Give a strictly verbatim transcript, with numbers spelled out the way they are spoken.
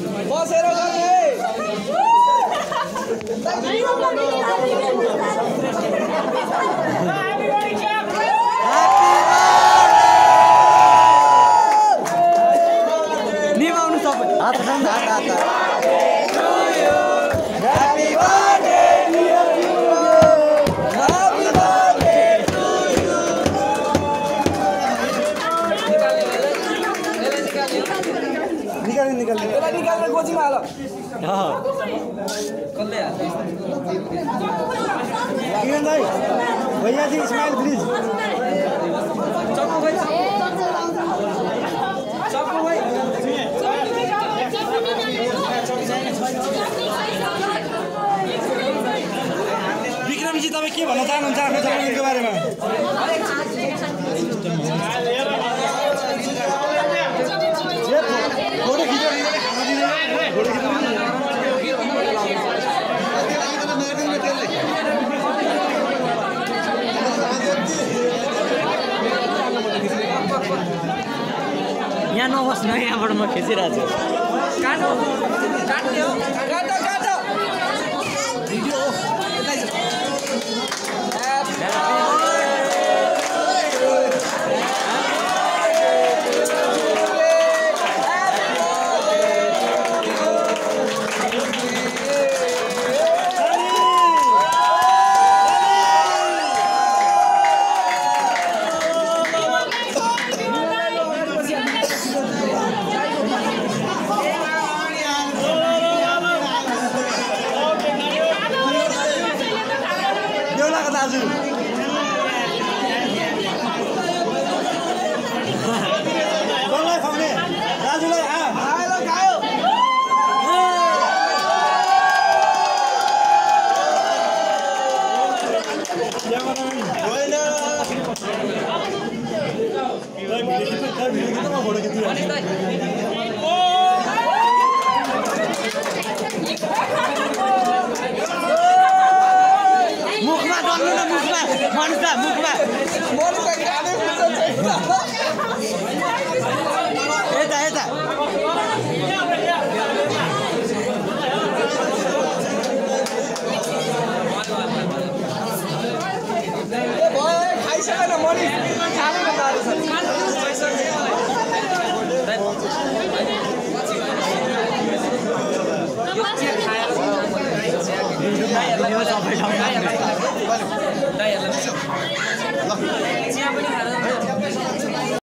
बसेर गर्ने निभाउनु सबै हात हात हात निकाल निकाल त्यसलाई निकालेर गोजीमा हाल किरण भाइ भैया जी स्माइल प्लिज चक्कु भाइ चक्कु भाइ विक्रमजी तपाईँ के भन्न चाहनुहुन्छ आफ्नो जन्मदिनको बारेमा फोटो खिचेर फोटो खिचेर यहाँ नबस्नु यहाँबाट म खिचिरहेको छु काटो काट्ने हो काटो काटो भिडियो दाजु बल्लाई खुवाउने दाजुलाई आ आएर खायो मुखमा डल्नु न मुखमा मनुष्य मुखमा यता यता खाइसकेन मनि खाने